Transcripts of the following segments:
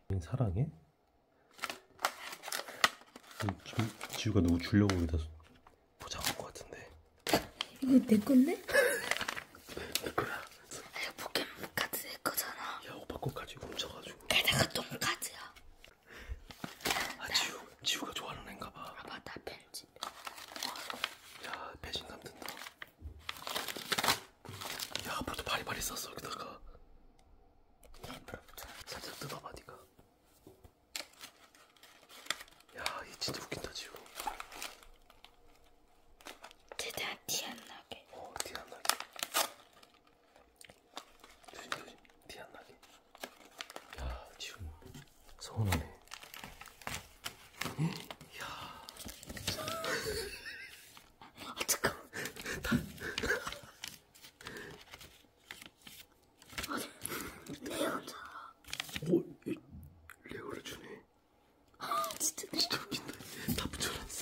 사랑해? 지우가 누구 주려고 여기다 포장한 것 같은데. 이거 내 건데? 내 거야. 야, 포켓몬 카드 내 거잖아. 야, 오빠 거 가지고 훔쳐가지고. 게다가 똥까지야. 아, 지우가 좋아하는 애인가 봐. 아, 맞다, 편집. 야, 배신감 든다. 야, 아빠도 바리바리 썼어 여기다가. 살짝 뜯어봐 니가. 야, 얘 진짜 웃긴다 지우. 최대한 티 안 나게. 티 안 나게. 조심 티 안 나게. 야, 지우 서운하네. 야. 아, 잠깐만. 레오잖아. 오, 레오를 주네. 아, 진짜 웃긴다. 다 붙여놨어.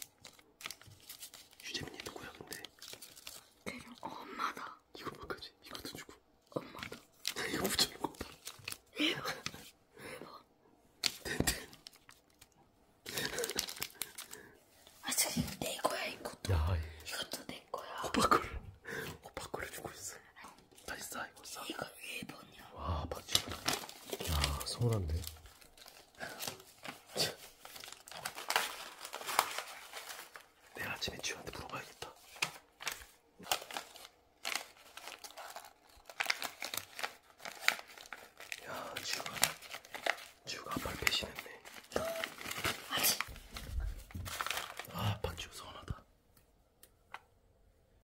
유재민이 누구야 근데? 그냥 엄마다. 이거 뭐까지? 이것도 주고. 엄마다. 이거 붙여놓고. 레오. 아, 저기 내 거야 이것도. 야, 이것도 내 거야. 오빠 거를 주고 있어. 다시 싸 이거 싸. 이거 1번이야. 와, 박지훈. 야, 서운한데.